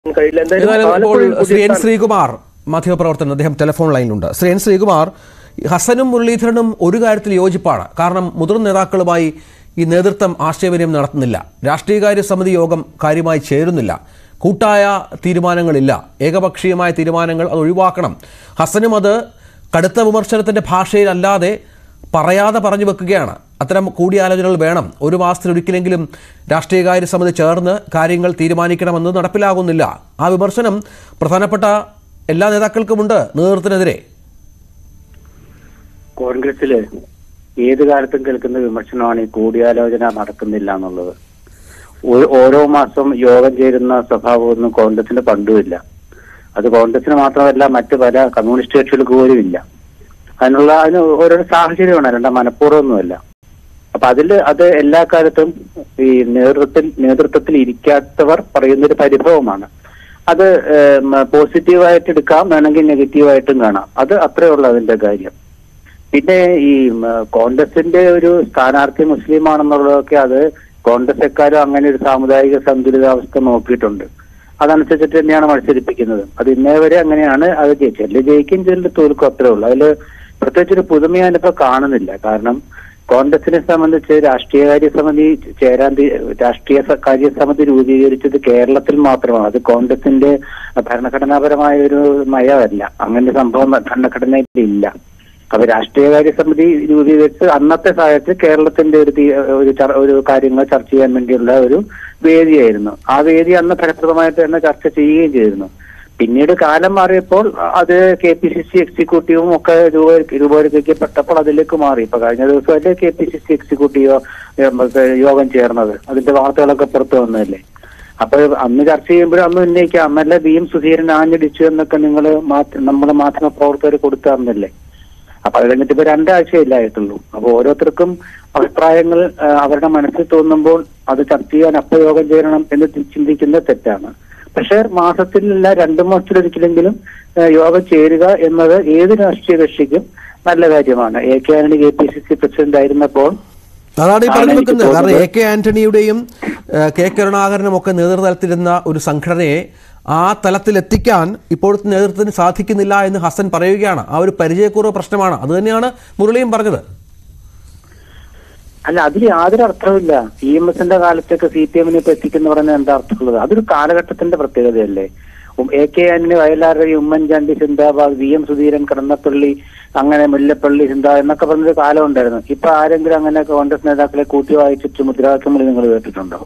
Shri N Sreekumar മാധ്യമപ്രവർത്തകൻ, അദ്ദേഹം telephone ലൈനിലുണ്ട്. ശ്രീ എൻ ശ്രീകുമാർ, ഹസനും മുരളീധരനും ഒരു കാര്യത്തിൽ യോജിപ്പാണ്. കാരണം മുതിർന്ന നേതാക്കളുമായി ഈ നേതൃത്വം ആശയവിനിമയം നടത്തുന്നില്ല, രാഷ്ട്രീയകാര്യ സമിതി യോഗം കാര്യമായി ചേരുന്നില്ല, കൂട്ടായ തീരുമാനങ്ങളില്ല, ഏകപക്ഷീയമായ തീരുമാനങ്ങൾ അത് ഒഴിവാക്കണം. ഹസനും അത് കടുത്ത വിമർശനത്തിൻ്റെ ഭാഷയിലല്ലാതെ പറയാതെ പറഞ്ഞു വെക്കുകയാണ്. അത്തരം കൂടിയാലോചനകൾ വേണം, ഒരു മാസത്തിലൊരിക്കലെങ്കിലും രാഷ്ട്രീയകാര്യ സമിതി ചേർന്ന് കാര്യങ്ങൾ തീരുമാനിക്കണമെന്ന് നടപ്പിലാകുന്നില്ല. ആ വിമർശനം പ്രധാനപ്പെട്ട എല്ലാ നേതാക്കൾക്കുമുണ്ട് നേതൃത്വത്തിനെതിരെ. കോൺഗ്രസില് ഏത് കാലത്തും കേൾക്കുന്ന വിമർശനമാണ് ഈ കൂടിയാലോചന നടക്കുന്നില്ല എന്നുള്ളത്. ഓരോ മാസം യോഗം ചേരുന്ന സ്വഭാവമൊന്നും കോൺഗ്രസിന് പണ്ടുമില്ല. അത് കോൺഗ്രസിന് മാത്രമല്ല, മറ്റു പല കമ്മ്യൂണിസ്റ്റ് കക്ഷികൾക്ക് പോലും ഇല്ല. അതിന് ഓരോ സാഹചര്യമാണ്, അല്ലാണ്ട് മനഃപൂർവ്വമൊന്നുമല്ല. അപ്പൊ അത് എല്ലാ കാലത്തും ഈ നേതൃത്വത്തിൽ ഇരിക്കാത്തവർ പറയുന്നൊരു പരിഭവമാണ്. അത് പോസിറ്റീവായിട്ട് എടുക്കാം, വേണമെങ്കിൽ നെഗറ്റീവായിട്ടും കാണാം. അത് അത്രേ ഉള്ളൂ അതിന്റെ കാര്യം. പിന്നെ ഈ കോൺഗ്രസിന്റെ ഒരു സ്ഥാനാർത്ഥി മുസ്ലിം ആണെന്നുള്ളതൊക്കെ അത് കോൺഗ്രസ് എക്കാരും അങ്ങനെ ഒരു സാമുദായിക സന്തുലിതാവസ്ഥ നോക്കിയിട്ടുണ്ട്. അതനുസരിച്ചിട്ട് തന്നെയാണ് മത്സരിപ്പിക്കുന്നത്. അത് ഇന്നേ വരെ അങ്ങനെയാണ്. അത് ചില ജയിക്കും, ചില തോൽക്കും, അത്രേ ഉള്ളൂ. അതിൽ പ്രത്യേകിച്ചൊരു പുതുമ ഞാനിപ്പോ കാണുന്നില്ല. കാരണം കോൺഗ്രസിനെ സംബന്ധിച്ച് രാഷ്ട്രീയകാര്യ സമിതി രൂപീകരിച്ചത് കേരളത്തിൽ മാത്രമാണ്. അത് കോൺഗ്രസിന്റെ ഭരണഘടനാപരമായ ഒരു നയമല്ല. അങ്ങനെ സംഭവം ഭരണഘടനയിൽ ഇല്ല. അപ്പൊ രാഷ്ട്രീയകാര്യ സമിതി രൂപീകരിച്ച് അന്നത്തെ സാഹചര്യത്തിൽ കേരളത്തിന്റെ ഒരു കാര്യങ്ങൾ ചർച്ച ചെയ്യാൻ വേണ്ടിയുള്ള ഒരു വേദിയായിരുന്നു. ആ വേദി അന്ന് ഫലപ്രദമായിട്ട് തന്നെ ചർച്ച ചെയ്യുകയും ചെയ്തിരുന്നു. പിന്നീട് കാലം മാറിയപ്പോൾ അത് KPCC എക്സിക്യൂട്ടീവും ഒക്കെ രൂപവൽക്കരിക്കപ്പെട്ടപ്പോൾ അതിലേക്ക് മാറി. ഇപ്പൊ കഴിഞ്ഞ ദിവസമല്ലേ KPCC എക്സിക്യൂട്ടീവ് യോഗം ചേർന്നത്, അതിന്റെ വാർത്തകളൊക്കെ പുറത്തു വന്നതല്ലേ. അപ്പൊ അന്ന് ചർച്ച ചെയ്യുമ്പോഴും അന്ന് ഉന്നയിക്കാം, അന്നല്ല VM സുധീരൻ ആഞ്ഞടിച്ചു എന്നൊക്കെ നമ്മുടെ മാധ്യമ പ്രവർത്തകർ കൊടുത്തായിരുന്നല്ലേ. അപ്പൊ അത് കഴിഞ്ഞിട്ട് ഇപ്പൊ 2 ആഴ്ചയില്ലായിട്ടുള്ളൂ. അപ്പൊ ഓരോരുത്തർക്കും അഭിപ്രായങ്ങൾ അവരുടെ മനസ്സിൽ തോന്നുമ്പോൾ അത് ചർച്ച ചെയ്യാൻ അപ്പൊ യോഗം ചേരണം എന്ന് ചിന്തിക്കുന്നത് തെറ്റാണ്. പക്ഷെ മാസത്തിലല്ല 2 മാസത്തിലൊരിക്കലെങ്കിലും യോഗം ചേരുക എന്നത് ഏത് രാഷ്ട്രീയ കക്ഷിക്കും നല്ല കാര്യമാണ്. AK ആന്റണി KPCC പ്രസിഡന്റ് ആയിരുന്നപ്പോൾ അതാണ് ഈ പറഞ്ഞു വെക്കുന്നത്. കാരണം AK ആന്റണിയുടെയും K കരുണാകരനും ഒക്കെ നേതൃത്വത്തിലിരുന്ന ഒരു സംഘടനയെ ആ തലത്തിലെത്തിക്കാൻ ഇപ്പോഴത്തെ നേതൃത്വത്തിന് സാധിക്കുന്നില്ല എന്ന് ഹസൻ പറയുകയാണ്. ആ ഒരു പരിചയക്കുറവ് പ്രശ്നമാണ്. അത് തന്നെയാണ് മുരളിയും പറഞ്ഞത്. അല്ല, അതിൽ യാതൊരു അർത്ഥമില്ല. EMSന്റെ കാലത്തൊക്കെ CPM ഇപ്പൊ എത്തിക്കുന്ന പറയുന്നത് എന്താ അർത്ഥമുള്ളത്? അതൊരു കാലഘട്ടത്തിന്റെ പ്രത്യേകതയല്ലേ. AK ആന്റണി വയലാർ, ഉമ്മൻചാണ്ടി സിന്ദാബാദ്, VM സുധീരൻ, കടന്നപ്പള്ളി, അങ്ങനെ മുല്ലപ്പള്ളി സിന്ദാ എന്നൊക്കെ പറഞ്ഞൊരു കാലം ഉണ്ടായിരുന്നു. ഇപ്പൊ ആരെങ്കിലും അങ്ങനെ കോൺഗ്രസ് നേതാക്കളെ കൂട്ടി വായിച്ചിട്ട് മുദ്രാവാക്യങ്ങൾ നിങ്ങൾ കേട്ടിട്ടുണ്ടോ?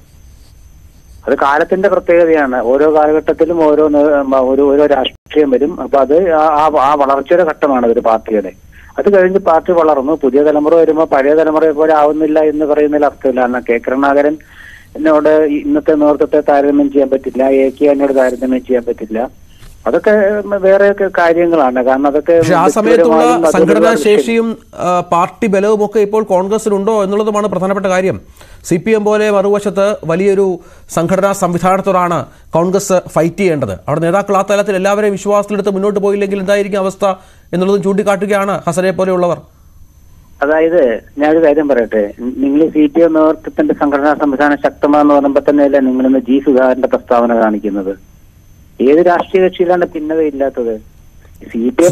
അത് കാലത്തിന്റെ പ്രത്യേകതയാണ്. ഓരോ കാലഘട്ടത്തിലും ഓരോ രാഷ്ട്രീയം വരും. അപ്പൊ അത് ആ വളർച്ചയുടെ ഘട്ടമാണ് ഒരു പാർട്ടിയുടെ. അത് കഴിഞ്ഞ് പാർട്ടി വളർന്നു, പുതിയ തലമുറ വരുമ്പോൾ പഴയ തലമുറയെ പോലെ ആവുന്നില്ല എന്ന് പറയുന്നതിൽ അർത്ഥമില്ല. കാരണം K കരുണാകരൻ എന്നോട് ഇന്നത്തെ നേതൃത്വത്തെ താരതമ്യം ചെയ്യാൻ പറ്റില്ല, AK എന്നോട് താരതമ്യം ചെയ്യാൻ പറ്റില്ല. അതൊക്കെ വേറെ കാര്യങ്ങളാണ്. കാരണം അതൊക്കെ ആ സമയത്തുള്ള സംഘടനാ ശേഷിയും പാർട്ടി ബലവും ഒക്കെ ഇപ്പോൾ കോൺഗ്രസിനുണ്ടോ എന്നുള്ളതുമാണ് പ്രധാനപ്പെട്ട കാര്യം. CPM പോലെ മറുവശത്ത് വലിയൊരു സംഘടനാ സംവിധാനത്തോടാണ് കോൺഗ്രസ് ഫൈറ്റ് ചെയ്യേണ്ടത്. അവിടെ നേതാക്കൾ ആ തലത്തിൽ എല്ലാവരെയും വിശ്വാസത്തിലെടുത്ത് മുന്നോട്ട് പോയില്ലെങ്കിൽ എന്തായിരിക്കും അവസ്ഥ എന്നുള്ളതും ചൂണ്ടിക്കാട്ടുകയാണ് ഹസനെ പോലെയുള്ളവർ. അതായത് ഞാനൊരു കാര്യം പറയട്ടെ, നിങ്ങൾ CPM നേതൃത്വത്തിന്റെ സംഘടനാ സംവിധാനം ശക്തമാണെന്ന് പറയുമ്പോൾ തന്നെയല്ലേ നിങ്ങളിന്ന് G സുധാകരന്റെ പ്രസ്താവന കാണിക്കുന്നത്? ഏത് രാഷ്ട്രീയ കക്ഷിയിലാണ് ഭിന്നതയില്ലാത്തത്? CPM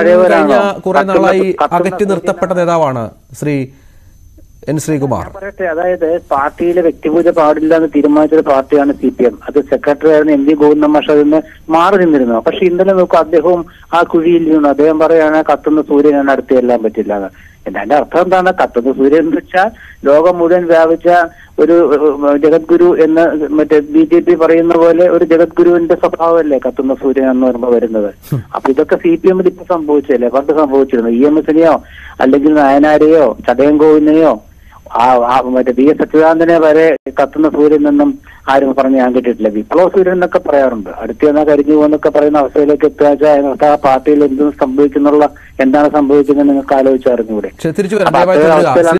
കുറെ നാളായി അകറ്റി നിർത്തപ്പെട്ട നേതാവാണ് ശ്രീ എൻ ശ്രീകുമാർ. പറയട്ടെ, അതായത് പാർട്ടിയിലെ വ്യക്തിപൂജ പാടില്ല എന്ന് തീരുമാനിച്ചൊരു പാർട്ടിയാണ് CPM. അത് സെക്രട്ടറി ആയിരുന്ന MV ഗോവിന്ദൻ മാഷ് അതിന് മാറി നിന്നിരുന്നു. പക്ഷെ ഇന്നലെ നോക്കുക, അദ്ദേഹവും ആ കുഴിയിൽ നിന്നു. അദ്ദേഹം പറയാണ് കത്തുന്ന സൂര്യനാണ് അടുത്തെല്ലാം പറ്റില്ല. എന്റെ അർത്ഥം എന്താണ്? കത്തുന്ന സൂര്യൻ എന്ന് വെച്ചാൽ ലോകം മുഴുവൻ വ്യാപിച്ച ഒരു ജഗദ്ഗുരു എന്ന് മറ്റേ BJP പറയുന്ന പോലെ ഒരു ജഗദ്ഗുരുവിന്റെ സ്വഭാവമല്ലേ കത്തുന്ന സൂര്യൻ എന്ന് പറയുമ്പോൾ വരുന്നത്. അപ്പൊ ഇതൊക്കെ CPM ഇപ്പൊ സംഭവിച്ചല്ലേ, പണ്ട് സംഭവിച്ചിരുന്നു. EMSനെയോ അല്ലെങ്കിൽ നയനാരെയോ ചടയം കോവിനെയോ മറ്റേ BS അച്യുതാനന്ദനെ വരെ കത്തുന്ന സൂര്യൻ നിന്നും ആരും പറഞ്ഞ് ഞാൻ കേട്ടിട്ടില്ല. വിപ്ലവ സൂര്യൻ എന്നൊക്കെ പറയാറുണ്ട്. അടുത്ത് എന്നാൽ കരിഞ്ഞു പോകുന്നൊക്കെ പറയുന്ന അവസ്ഥയിലേക്ക് എത്തുക. ആ പാർട്ടിയിൽ എന്താണ് സംഭവിക്കുന്നത് നിങ്ങൾക്ക് ആലോചിച്ചറിഞ്ഞൂടെ?